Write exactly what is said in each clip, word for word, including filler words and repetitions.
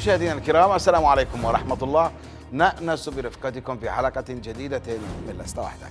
مشاهدينا الكرام، السلام عليكم ورحمة الله. نأنس برفقتكم في حلقة جديدة من لست وحدك.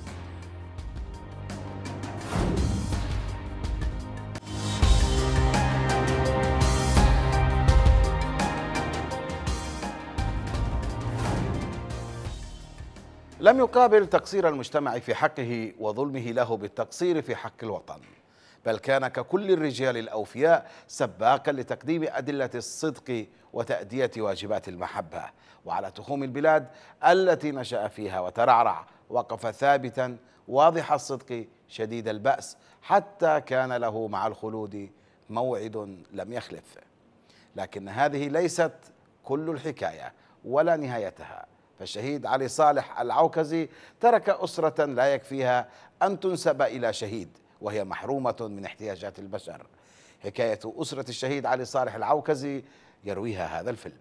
لم يقابل تقصير المجتمع في حقه وظلمه له بالتقصير في حق الوطن، بل كان ككل الرجال الأوفياء سباقا لتقديم أدلة الصدق وتأدية واجبات المحبة، وعلى تخوم البلاد التي نشأ فيها وترعرع وقف ثابتا واضح الصدق شديد البأس، حتى كان له مع الخلود موعد لم يخلف. لكن هذه ليست كل الحكاية ولا نهايتها، فالشهيد علي صالح العوكزي ترك أسرة لا يكفيها أن تنسب إلى شهيد، وهي محرومة من احتياجات البشر. حكاية أسرة الشهيد علي صالح العوكزي يرويها هذا الفيلم.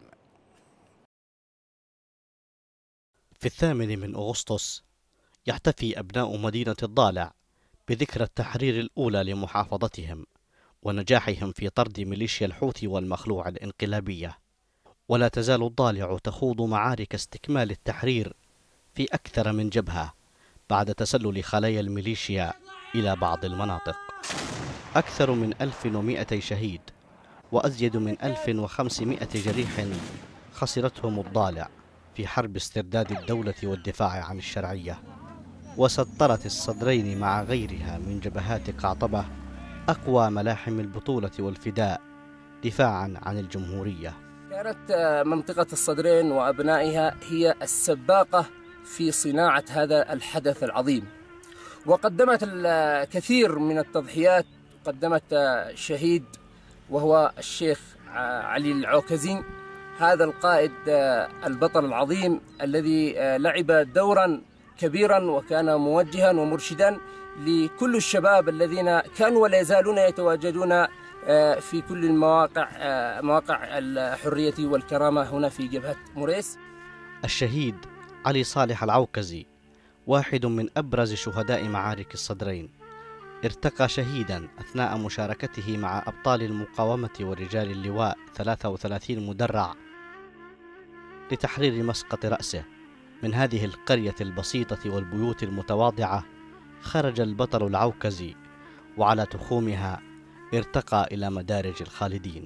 في الثامن من أغسطس يحتفي أبناء مدينة الضالع بذكرى التحرير الأولى لمحافظتهم ونجاحهم في طرد ميليشيا الحوثي والمخلوع الانقلابية، ولا تزال الضالع تخوض معارك استكمال التحرير في أكثر من جبهة بعد تسلل خلايا الميليشيا إلى بعض المناطق. أكثر من ألف ومئتي شهيد وأزيد من ألف وخمسمئة جريح خسرتهم الضالع في حرب استرداد الدولة والدفاع عن الشرعية، وسطرت الصدرين مع غيرها من جبهات قعطبة أقوى ملاحم البطولة والفداء دفاعا عن الجمهورية. كانت منطقة الصدرين وأبنائها هي السباقة في صناعة هذا الحدث العظيم، وقدمت الكثير من التضحيات. قدمت شهيد وهو الشيخ علي العوكزي، هذا القائد البطل العظيم الذي لعب دورا كبيرا وكان موجها ومرشدا لكل الشباب الذين كانوا ولا يزالون يتواجدون في كل المواقع مواقع الحرية والكرامة هنا في جبهة مريس. الشهيد علي صالح العوكزي واحد من أبرز شهداء معارك الصدرين، ارتقى شهيدا أثناء مشاركته مع أبطال المقاومة ورجال اللواء ثلاثة وثلاثين مدرع لتحرير مسقط رأسه. من هذه القرية البسيطة والبيوت المتواضعة خرج البطل العوكزي، وعلى تخومها ارتقى إلى مدارج الخالدين.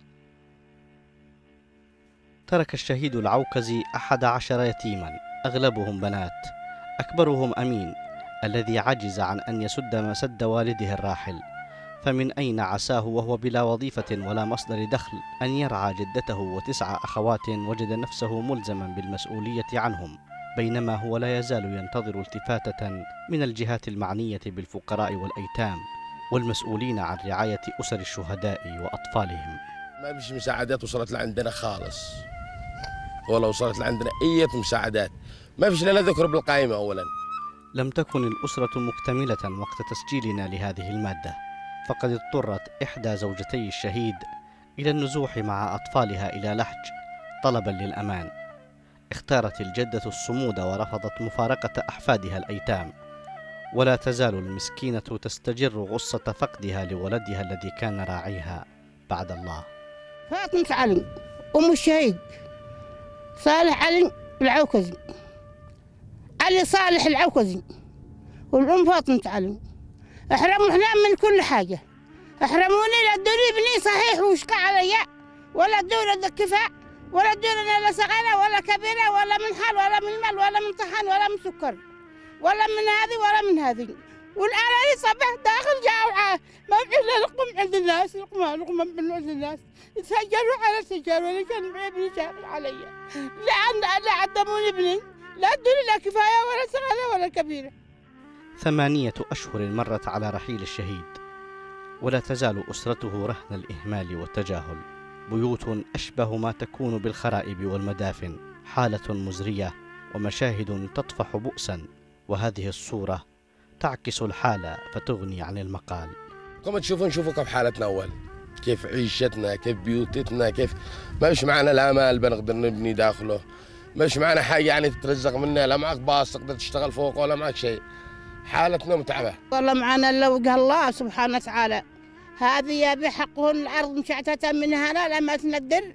ترك الشهيد العوكزي أحد عشر يتيما أغلبهم بنات، أكبرهم أمين الذي عجز عن أن يسد مسد والده الراحل، فمن أين عساه وهو بلا وظيفة ولا مصدر دخل أن يرعى جدته وتسع أخوات وجد نفسه ملزما بالمسؤولية عنهم، بينما هو لا يزال ينتظر التفاتة من الجهات المعنية بالفقراء والأيتام والمسؤولين عن رعاية أسر الشهداء وأطفالهم. ما فيش مساعدات وصلت لعندنا خالص، ولا وصلت لعندنا أي مساعدات، ما فيش لنا ذكر بالقائمة. أولا لم تكن الأسرة مكتملة وقت تسجيلنا لهذه المادة، فقد اضطرت إحدى زوجتي الشهيد إلى النزوح مع أطفالها إلى لحج طلبا للأمان. اختارت الجدة الصمود ورفضت مفارقة أحفادها الأيتام، ولا تزال المسكينة تستجر غصة فقدها لولدها الذي كان راعيها بعد الله. فاطمة علي أم الشهيد صالح علي العوكزي، علي صالح العوكزي والأم فاطمة علي. احرموا احنا من كل حاجة، احرموني لا ادوني ابني صحيح وشقى علي، ولا ادوني كفاء، ولا ادوني لا صغيرة ولا كبيرة ولا من حال ولا من مال ولا من طحن ولا من سكر ولا من هذه ولا من هذه. والآن أنا صبح داخل جامعة ما في إلا لقمة عند الناس، لقمة لقمة من عند الناس، يتسجلوا على سجل ولا كان ابني شاغل علي، لا عند لا عدموني ابني، لا ادوني لا كفاية ولا صغيرة ولا كبيرة. ثمانية أشهر مرت على رحيل الشهيد، ولا تزال أسرته رهن الإهمال والتجاهل. بيوت أشبه ما تكون بالخرائب والمدافن، حالة مزرية ومشاهد تطفح بؤسا، وهذه الصورة تعكس الحالة فتغني عن المقال. كما تشوفون شوفوا كيف حالتنا أول، كيف عيشتنا، كيف بيوتتنا، كيف ما فيش معنا لا مال بنقدر نبني داخله، ما فيش معنا حاجة يعني تترزق منها، لا معك باص تقدر تشتغل فوق ولا معك شيء، حالتنا متعبة. والله معنا إلا وجه الله سبحانه وتعالى، هذه بحقهن الأرض مشعتة من هنا لما تندر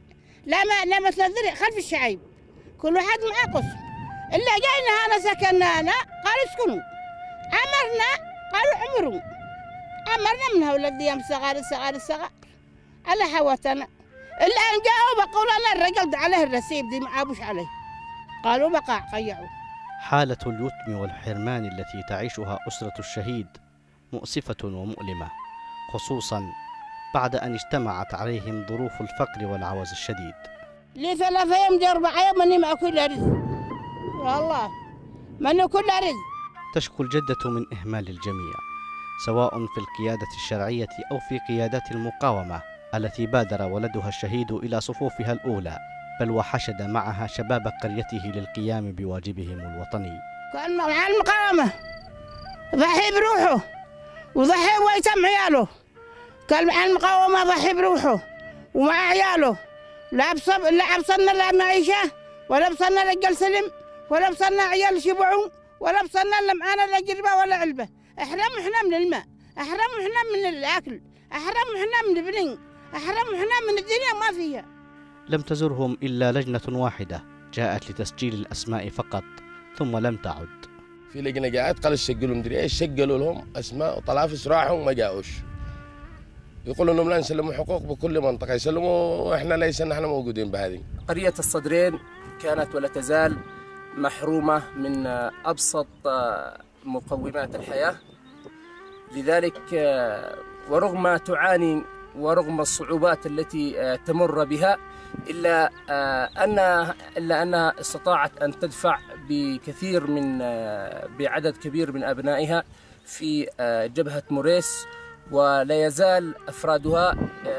لا ما لا مثل الذرع خلف الشعيب، كل واحد معاه قسم. إلا جينا هنا سكننا هنا قالوا اسكنوا، عمرنا قالوا عمروا، عمرنا من هؤلاء الديام الصغار الصغار الصغار على حواتنا. الآن جاءوا بقولوا لنا الرجل عليه الرسيب دي ما عابوش عليه، قالوا بقى قيعوا. حالة اليتم والحرمان التي تعيشها أسرة الشهيد مؤسفة ومؤلمة، خصوصا بعد أن اجتمعت عليهم ظروف الفقر والعوز الشديد. لي ثلاثة أيام دي أربع أيام ماني مع كل رزق، والله ماني كل رزق. تشكو الجدة من إهمال الجميع، سواء في القيادة الشرعية أو في قيادات المقاومة التي بادر ولدها الشهيد إلى صفوفها الأولى، بل وحشد معها شباب قريته للقيام بواجبهم الوطني. كان مع المقاومة ضحي بروحه وضحي ويتم عياله، كان مع المقاومة ضحي بروحه ومع عياله، لا بصب لا بصلنا لا معيشة ولا بصلنا رجال سلم ولا بصلنا عيال شبعوا ولا بصلنا لا معانا لا جربة ولا علبة. احرموا احنا من الماء، احرموا احنا من الأكل، احرموا احنا من البنين، احرموا احنا من الدنيا ما فيها. لم تزرهم إلا لجنة واحدة جاءت لتسجيل الأسماء فقط ثم لم تعد. في لجنة جاءت قالوا سجلوا مدري ايش، سجلوا لهم اسماء وطلافس راحوا ما جاؤوش. يقولوا انهم لا نسلموا حقوق بكل منطقة يسلموا واحنا ليس نحن موجودين بهذه. قرية الصدرين كانت ولا تزال محرومة من أبسط مقومات الحياة، لذلك ورغم تعاني ورغم الصعوبات التي تمر بها إلا أنها إلا أنها استطاعت أن تدفع بكثير من بعدد كبير من أبنائها في جبهة مريس، ولا يزال أفرادها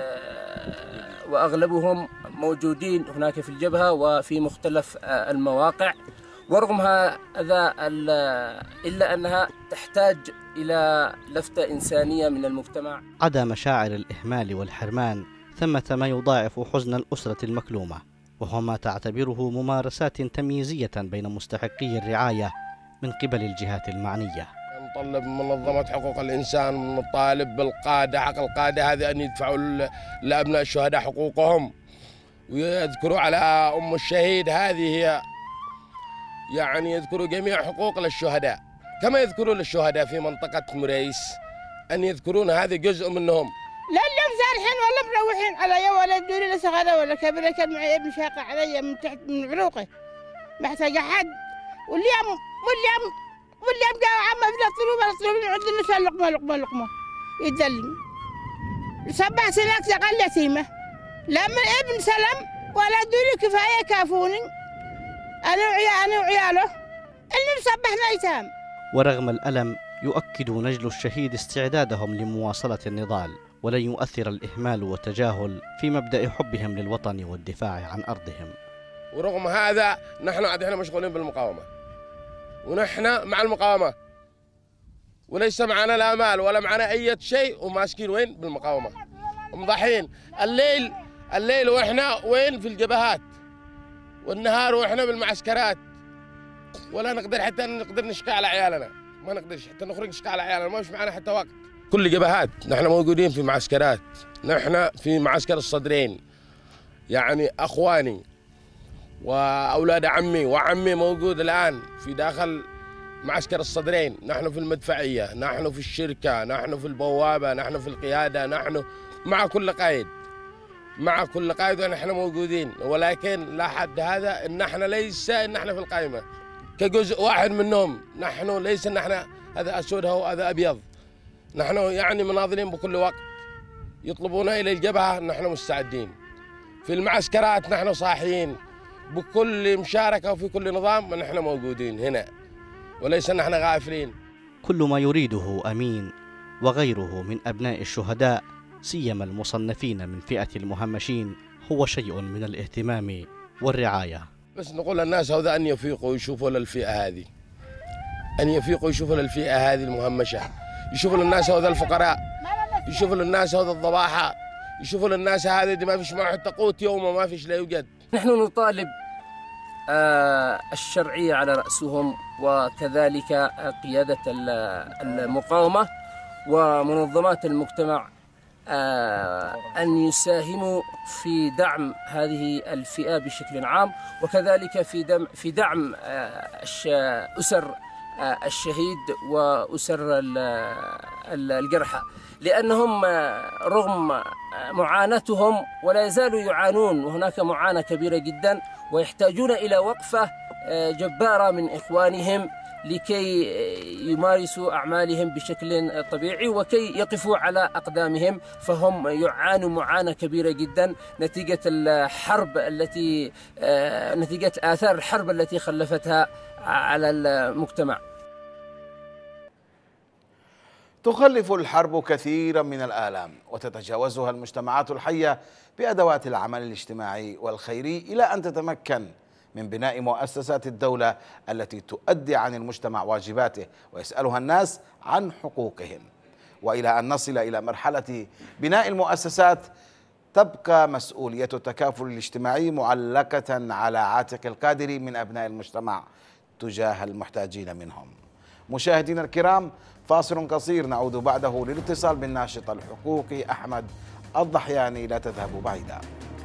وأغلبهم موجودين هناك في الجبهة وفي مختلف المواقع. ورغم هذا إلا أنها تحتاج إلى لفتة إنسانية من المجتمع. عدا مشاعر الإهمال والحرمان ثمة ما يضاعف حزن الأسرة المكلومة، وهو ما تعتبره ممارسات تمييزية بين مستحقي الرعاية من قبل الجهات المعنية. نطلب من منظمة حقوق الإنسان ونطالب بالقادة حق القادة هذه أن يدفعوا لأبناء الشهداء حقوقهم ويذكروا على أم الشهيد، هذه هي يعني يذكروا جميع حقوق للشهداء كما يذكروا للشهداء في منطقة مريس، أن يذكرون هذا جزء منهم. لا اليوم سارحين ولا مروحين علي ولا يدوري لا صغيرة ولا كبيرة، كان معي ابن شاقة علي من تحت من عروقه محتاج حد، واليوم واليوم واليوم جاء عمه بلا طلوب ولا طلوب يعد لنا لقمة لقمة لقمة يدلم. سبع سنوات أقل يتيمة، لا من ابن سلم ولا دوري كفاية كافوني أنا وعيا أنا وعياله اللي مسبحنا يتام. ورغم الألم يؤكد نجل الشهيد استعدادهم لمواصلة النضال، ولن يؤثر الإهمال والتجاهل في مبدأ حبهم للوطن والدفاع عن أرضهم. ورغم هذا نحن عاد احنا مشغولين بالمقاومة، ونحن مع المقاومة وليس معنا لا مال ولا معنا أي شيء، وماسكين وين بالمقاومة ومضحين الليل الليل واحنا وين في الجبهات، والنهار واحنا بالمعسكرات، ولا نقدر حتى نقدر نشقى على عيالنا، ما نقدرش حتى نخرج نشقى على عيالنا، ما فيش معنا حتى وقت. كل جبهات نحن موجودين في معسكرات، نحن في معسكر الصدرين يعني أخواني وأولاد عمي وعمي موجود الآن في داخل معسكر الصدرين، نحن في المدفعية، نحن في الشركة، نحن في البوابة، نحن في القيادة، نحن مع كل قائد مع كل قائد ونحن موجودين. ولكن لا حد هذا ان احنا ليس ان احنا في القائمة كجزء واحد منهم، نحن ليس ان احنا هذا اسود هو هذا ابيض، نحن يعني مناضلين بكل وقت، يطلبونا الى الجبهة نحن مستعدين، في المعسكرات نحن صاحيين بكل مشاركة وفي كل نظام نحن موجودين هنا، وليس ان احنا غافلين. كل ما يريده أمين وغيره من أبناء الشهداء سيما المصنفين من فئة المهمشين هو شيء من الاهتمام والرعاية. بس نقول للناس هذا أن يفيقوا ويشوفوا للفئة هذه، أن يفيقوا ويشوفوا للفئة هذه المهمشة، يشوفوا للناس هذا الفقراء، يشوفوا للناس هذا الضباحة، يشوفوا للناس هذه دي ما فيش معه حتى قوت يوم وما فيش لا يوجد. نحن نطالب آه الشرعية على رأسهم، وكذلك قيادة المقاومة ومنظمات المجتمع أن يساهموا في دعم هذه الفئة بشكل عام، وكذلك في دعم في دعم أسر الشهيد وأسر الجرحى، لأنهم رغم معاناتهم ولا يزالوا يعانون، وهناك معاناة كبيرة جدا، ويحتاجون إلى وقفة جبارة من إخوانهم لكي يمارسوا أعمالهم بشكل طبيعي وكي يقفوا على أقدامهم. فهم يعانوا معاناة كبيرة جدا نتيجة الحرب التي نتيجة آثار الحرب التي خلفتها على المجتمع. تخلف الحرب كثيرا من الآلام وتتجاوزها المجتمعات الحية بأدوات العمل الاجتماعي والخيري إلى أن تتمكن من بناء مؤسسات الدولة التي تؤدي عن المجتمع واجباته ويسألها الناس عن حقوقهم. وإلى أن نصل إلى مرحلة بناء المؤسسات تبقى مسؤولية التكافل الاجتماعي معلقة على عاتق القادر من أبناء المجتمع تجاه المحتاجين منهم. مشاهدينا الكرام، فاصل قصير نعود بعده للاتصال بالناشط الحقوقي أحمد الضحياني، لا تذهبوا بعيدا.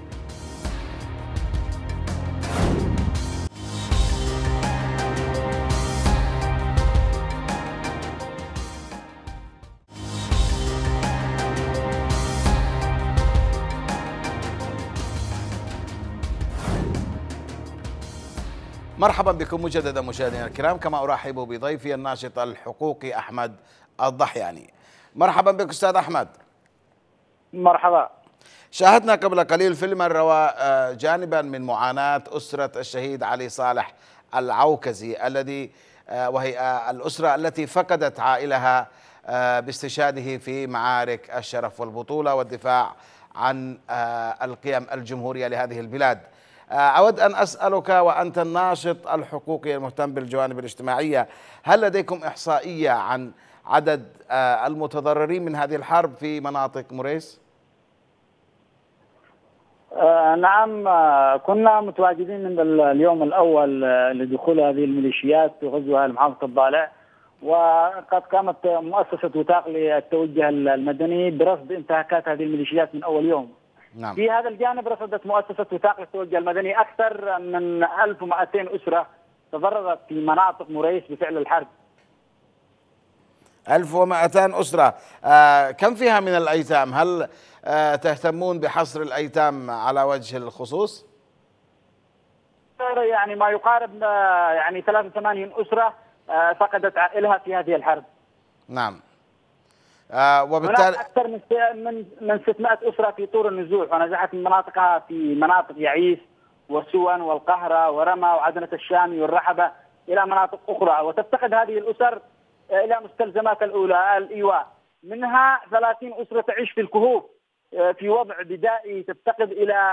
مرحبا بكم مجددا مشاهدينا الكرام، كما ارحب بضيفي الناشط الحقوقي احمد الضحياني. مرحبا بك استاذ احمد. مرحبا. شاهدنا قبل قليل فيلما روى جانبا من معاناة أسرة الشهيد علي صالح العوكزي الذي وهي الأسرة التي فقدت عائلها باستشهاده في معارك الشرف والبطولة والدفاع عن القيم الجمهورية لهذه البلاد. أود أن أسألك وأنت الناشط الحقوقي المهتم بالجوانب الاجتماعية، هل لديكم إحصائية عن عدد المتضررين من هذه الحرب في مناطق مريس؟ آه نعم، آه كنا متواجدين من اليوم الأول آه لدخول هذه الميليشيات وغزوها المحافظة الضالع، وقد قامت مؤسسة وثاق للتوجه المدني برصد انتهاكات هذه الميليشيات من أول يوم. نعم. في هذا الجانب رصدت مؤسسة وثاق للتوجه المدني أكثر من ألف ومئتين أسرة تضررت في مناطق مريس بفعل الحرب. ألف ومئتين أسرة. آه كم فيها من الأيتام؟ هل آه تهتمون بحصر الأيتام على وجه الخصوص؟ يعني ما يقارب آه يعني ثلاثة وثمانين أسرة آه فقدت عائلها في هذه الحرب. نعم. آه وبالتالي هناك أكثر من من من ستمائة أسرة في طور النزوح، ونزحت من مناطقها في مناطق يعيس وسوان والقهرة ورمى وعدنة الشامي والرحبة إلى مناطق أخرى، وتفتقد هذه الأسر إلى مستلزمات الأولى الإيواء، منها ثلاثين أسرة تعيش في الكهوف في وضع بدائي، تفتقد إلى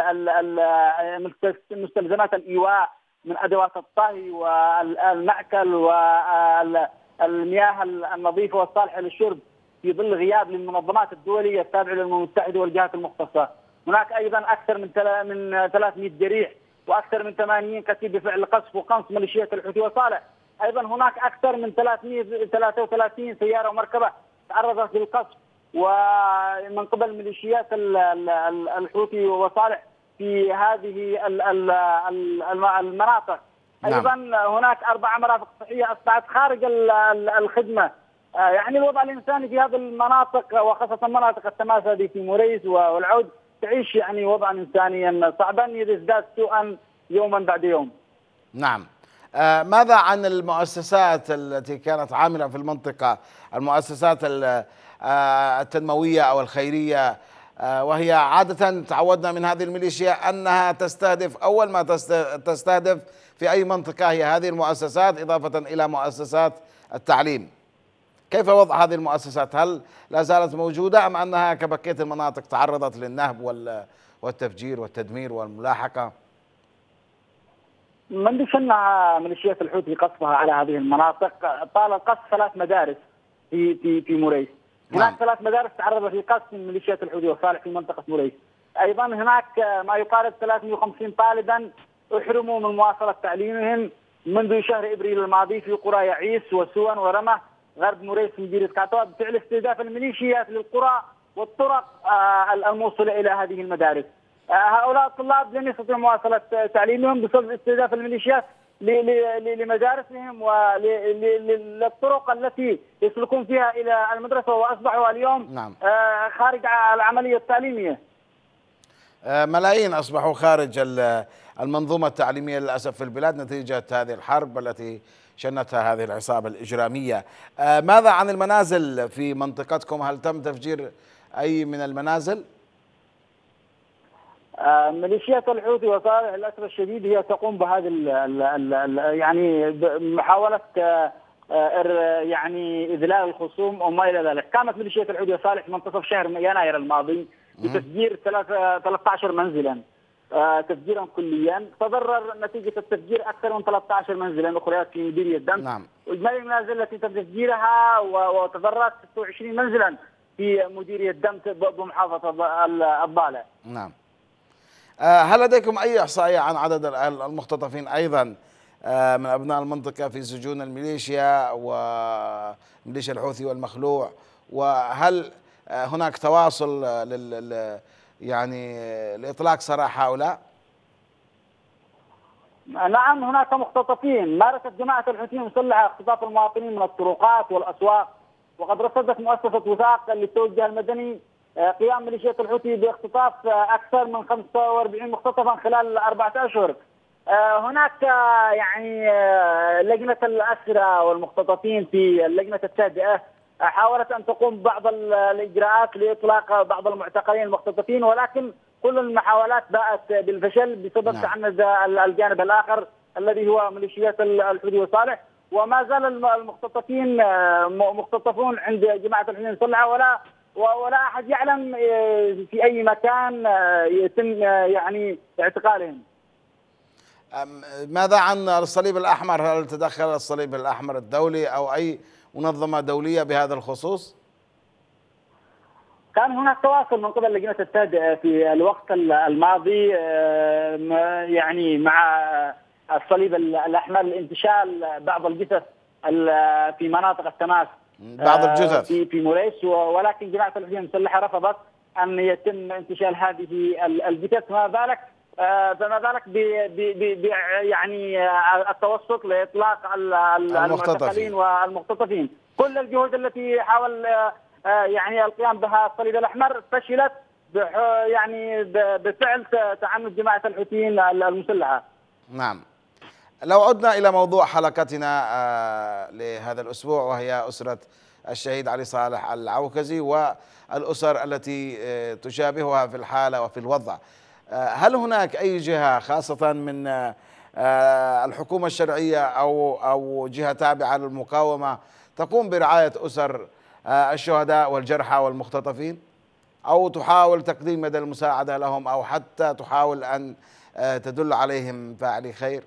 مستلزمات الإيواء من أدوات الطهي والمأكل والمياه النظيفة والصالحة للشرب في ظل غياب للمنظمات الدولية التابعة للأمم المتحدة والجهات المختصة. هناك أيضا أكثر من من ثلاثمئة جريح وأكثر من ثمانين قتيل بفعل قصف وقنص ميليشيات الحوثي وصالح. أيضا هناك أكثر من ثلاثمئة وثلاثة وثلاثين سيارة ومركبة تعرضت للقصف ومن قبل ميليشيات الحوثي وصالح في هذه المناطق. أيضا هناك أربع مرافق صحية أصبحت خارج الخدمة. يعني الوضع الإنساني في هذه المناطق وخاصة مناطق التماس هذه في مريس والعود تعيش يعني وضعا إنسانيا صعبا يزداد سوءا يوما بعد يوم. نعم. آه ماذا عن المؤسسات التي كانت عاملة في المنطقة، المؤسسات آه التنموية أو الخيرية، آه وهي عادة تعودنا من هذه الميليشيا أنها تستهدف أول ما تستهدف في أي منطقة هي هذه المؤسسات إضافة إلى مؤسسات التعليم. كيف وضع هذه المؤسسات؟ هل لا زالت موجودة أم أنها كبقية المناطق تعرضت للنهب والتفجير والتدمير والملاحقة؟ منذ شنع ميليشيات الحوثي قصفها على هذه المناطق طال القصف ثلاث مدارس في في في مريس. هناك نعم. ثلاث مدارس تعرضت لقصف من ميليشيات الحوثي وصالح في منطقة مريس. أيضا هناك ما يقارب ثلاثمئة وخمسين طالبا احرموا من مواصلة تعليمهم منذ شهر ابريل الماضي في قرى يعيس وسوان ورمى غرب مريس من جيرة كعتوة بفعل استهداف الميليشيات للقرى والطرق الموصله الى هذه المدارس. هؤلاء الطلاب لن يستطيعوا مواصله تعليمهم بسبب استهداف الميليشيات لمدارسهم وللطرق التي يسلكون فيها الى المدرسه، واصبحوا اليوم نعم. خارج العمليه التعليميه. ملايين اصبحوا خارج المنظومه التعليميه للاسف في البلاد نتيجه هذه الحرب التي شنتها هذه العصابه الاجراميه. ماذا عن المنازل في منطقتكم؟ هل تم تفجير اي من المنازل؟ ميليشيات الحوثي وصالح للاسف الشديد هي تقوم بهذه ال ال ال يعني محاوله يعني اذلال الخصوم وما الى ذلك. قامت ميليشيات الحوثي وصالح منتصف شهر يناير الماضي بتفجير ثلاثة عشر منزلا تفجيرا كليا، تضرر نتيجه التفجير اكثر من ثلاثة عشر منزلا اخريات في مديريه الدم. نعم. واجمالي المنازل التي تم تفجيرها وتضررت ستة وعشرين منزلا في مديريه الدم بمحافظه الضالع. نعم. هل لديكم أي إحصائية عن عدد المختطفين أيضا من أبناء المنطقة في سجون الميليشيا وميليشيا الحوثي والمخلوع؟ وهل هناك تواصل لل يعني لإطلاق سراح هؤلاء؟ نعم، هناك مختطفين. مارست جماعة الحوثي المسلحة اختطاف المواطنين من الطرقات والأسواق، وقد رصدت مؤسسة وثاق للتوجه المدني قيام ميليشيات الحوثي باختطاف اكثر من خمسة وأربعين مختطفا خلال أربعة اشهر. هناك يعني لجنه الاسرى والمختطفين في اللجنه التابعه حاولت ان تقوم ببعض الاجراءات لاطلاق بعض المعتقلين المختطفين، ولكن كل المحاولات باءت بالفشل بسبب نعم. تعنت الجانب الاخر الذي هو ميليشيات الحوثي وصالح، وما زال المختطفين مختطفون عند جماعه الحوثي المسلحه، ولا ولا احد يعلم في اي مكان يتم يعني اعتقالهم. ماذا عن الصليب الاحمر؟ هل تدخل الصليب الاحمر الدولي او اي منظمه دوليه بهذا الخصوص؟ كان هناك تواصل من قبل لجنه التابعه في الوقت الماضي يعني مع الصليب الاحمر لانتشال بعض الجثث في مناطق التماس، بعض الجثث في في موريس، ولكن جماعه الحوثي المسلحه رفضت ان يتم انتشال هذه الجثث، ما بالك فما بالك ب يعني التوسط لاطلاق المعتقلين والمختطفين. كل الجهود التي حاول يعني القيام بها الصليب الاحمر فشلت يعني بفعل تعنت جماعه الحوثيين المسلحه. نعم. لو عدنا إلى موضوع حلقتنا لهذا الأسبوع، وهي أسرة الشهيد علي صالح العوكزي والأسر التي تشابهها في الحالة وفي الوضع، هل هناك أي جهة خاصة من الحكومة الشرعية أو أو جهة تابعة للمقاومة تقوم برعاية أسر الشهداء والجرحى والمختطفين، أو تحاول تقديم يد المساعدة لهم، أو حتى تحاول أن تدل عليهم فاعلي خير؟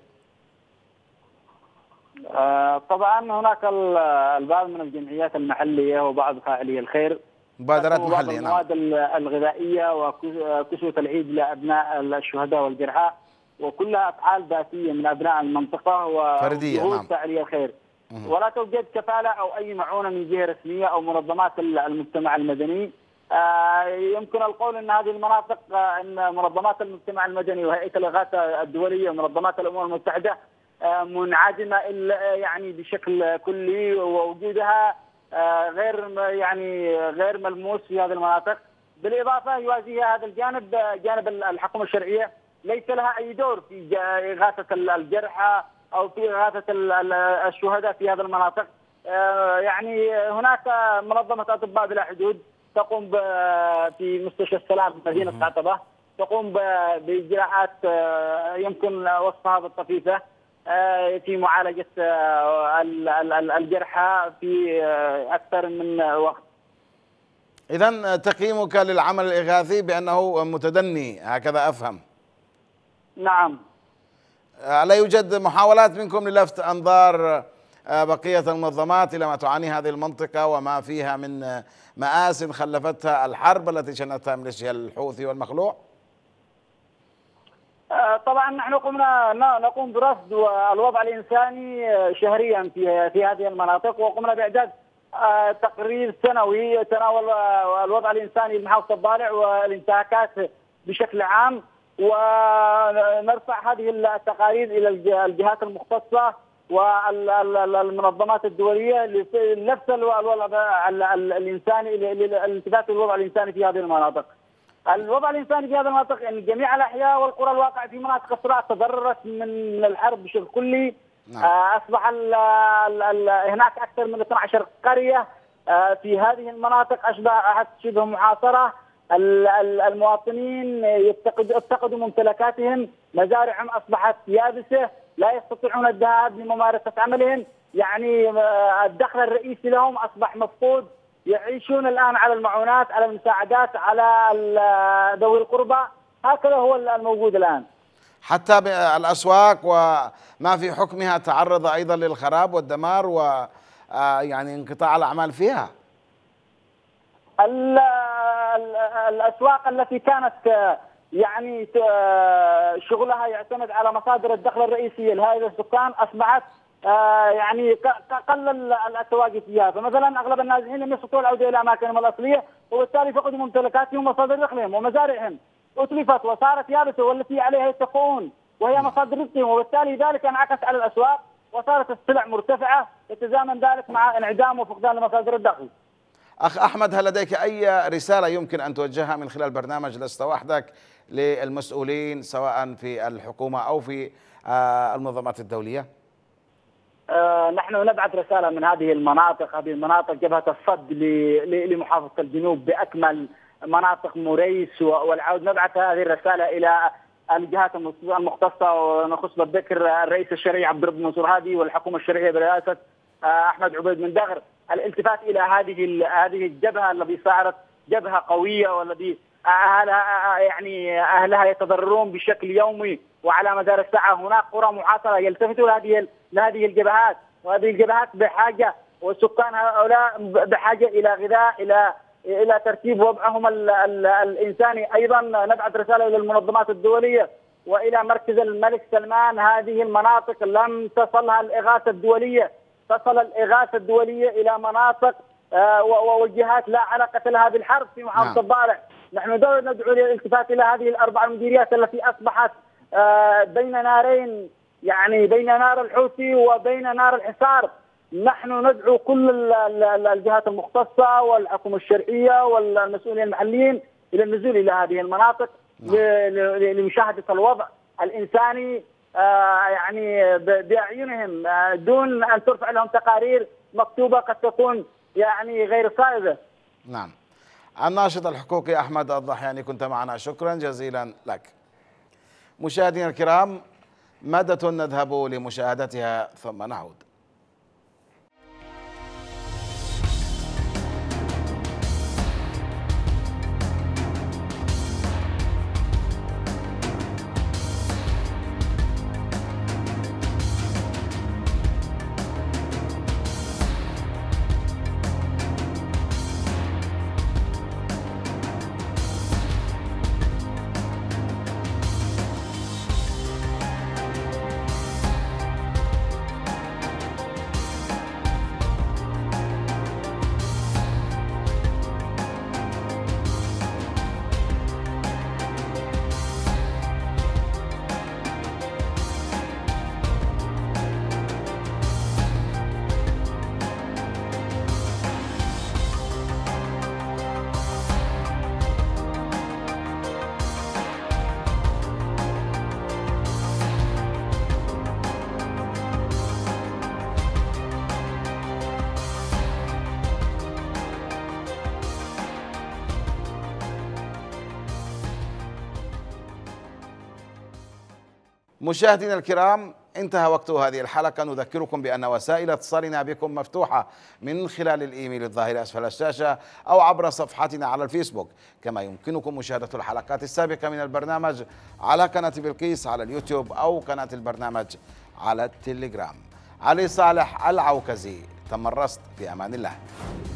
طبعا هناك البعض من الجمعيات المحليه وبعض فاعلي الخير، مبادرات محليه، نعم، المواد الغذائيه وكسوه العيد لابناء الشهداء والجرحى، وكلها افعال ذاتيه من ابناء المنطقه وجهود فاعلي الخير، ولا توجد كفاله او اي معونه من جهه رسميه او منظمات المجتمع المدني. يمكن القول ان هذه المناطق ان منظمات المجتمع المدني وهيئه الاغاثه الدوليه ومنظمات الامم المتحده منعدمه يعني بشكل كلي، ووجودها غير يعني غير ملموس في هذه المناطق. بالاضافه يوازيها هذا الجانب جانب الحكومه الشرعيه ليس لها اي دور في اغاثه الجرحى او في اغاثه الشهداء في هذه المناطق. يعني هناك منظمه اطباء بلا حدود تقوم في مستشفى السلام مدينه عتبه تقوم باجراءات يمكن وصفها بالطفيفه في معالجه الجرحى في اكثر من وقت. إذن تقييمك للعمل الإغاثي بأنه متدني، هكذا أفهم؟ نعم. لا يوجد محاولات منكم للفت أنظار بقية المنظمات إلى ما تعاني هذه المنطقة وما فيها من مآسٍ خلفتها الحرب التي شنتها ميليشيا الحوثي والمخلوع؟ طبعا نحن قمنا نقوم برصد الوضع الإنساني شهريا في في هذه المناطق، وقمنا بإعداد تقرير سنوي يتناول الوضع الانساني لمحافظه الضالع والانتهاكات بشكل عام، ونرفع هذه التقارير الى الجهات المختصه والمنظمات الدوليه لنفس الوضع الانساني، الالتفات للوضع الانساني في هذه المناطق. الوضع الانساني في هذه المناطق ان جميع الاحياء والقرى الواقعه في مناطق الصراع تضررت من الحرب بشكل كلي. نعم. اصبح ال ال ال هناك اكثر من اثنتي عشرة قريه في هذه المناطق اصبحت شبه محاصره. المواطنين يفتقدوا ممتلكاتهم، مزارعهم اصبحت يابسه، لا يستطيعون الذهاب لممارسه عملهم، يعني الدخل الرئيسي لهم اصبح مفقود، يعيشون الان على المعونات، على المساعدات، على ذوي القربى، هكذا هو الموجود الان. حتى الاسواق وما في حكمها تعرض ايضا للخراب والدمار و يعني انقطاع الاعمال فيها. الاسواق التي كانت يعني شغلها يعتمد على مصادر الدخل الرئيسيه لهذه السكان اصبحت يعني قل التواجد فيها، فمثلا اغلب النازحين لم يستطيعوا العوده الى اماكنهم الاصليه، وبالتالي فقدوا ممتلكاتهم ومصادر دخلهم، ومزارعهم اتلفت وصارت يابسه والتي عليها يتقون وهي مصادر رزقهم، وبالتالي ذلك انعكس على الاسواق وصارت السلع مرتفعه، يتزامن ذلك مع انعدام وفقدان لمصادر الدخل. أخ أحمد، هل لديك أي رسالة يمكن أن توجهها من خلال برنامج لست وحدك للمسؤولين سواء في الحكومة أو في المنظمات الدولية؟ آه نحن نبعث رسالة من هذه المناطق، هذه المناطق جبهة الصد لمحافظة الجنوب بأكمل مناطق مريس والعود، نبعث هذه الرسالة إلى الجهات المختصة، ونخص بالذكر الرئيس الشرعي عبد الرب منصور هادي والحكومة الشرعية برئاسة أحمد عبيد من دغر، الالتفات الى هذه هذه الجبهه التي صارت جبهه قويه، والذي اهلها يعني اهلها يتضررون بشكل يومي وعلى مدار الساعه. هناك قرى محاصره يلتفتوا لهذه لهذه الجبهات، وهذه الجبهات بحاجه، وسكان هؤلاء بحاجه الى غذاء، الى الى ترتيب وضعهم ال ال الانساني. ايضا نبعث رساله الى المنظمات الدوليه والى مركز الملك سلمان، هذه المناطق لم تصلها الاغاثه الدوليه، تصل الإغاثة الدولية إلى مناطق وجهات لا علاقة لها بالحرب في محافظة الضالع. نحن ندعو للالتفات إلى هذه الأربع مديريات التي أصبحت بين نارين، يعني بين نار الحوثي وبين نار الحصار. نحن ندعو كل الجهات المختصة والحكومة الشرعية والمسؤولين المحليين إلى النزول إلى هذه المناطق لمشاهدة الوضع الإنساني آه يعني بأعينهم، آه دون أن ترفع لهم تقارير مكتوبة قد تكون يعني غير صائبة. نعم. الناشط الحقوقي أحمد الضحياني كنت معنا، شكرا جزيلا لك. مشاهدينا الكرام، مادة نذهب لمشاهدتها ثم نعود. مشاهدينا الكرام، انتهى وقت هذه الحلقة. نذكركم بأن وسائل اتصالنا بكم مفتوحة من خلال الإيميل الظاهر أسفل الشاشة أو عبر صفحتنا على الفيسبوك، كما يمكنكم مشاهدة الحلقات السابقة من البرنامج على قناة بلقيس على اليوتيوب أو قناة البرنامج على التليجرام. علي صالح العوكزي، تمرست في أمان الله.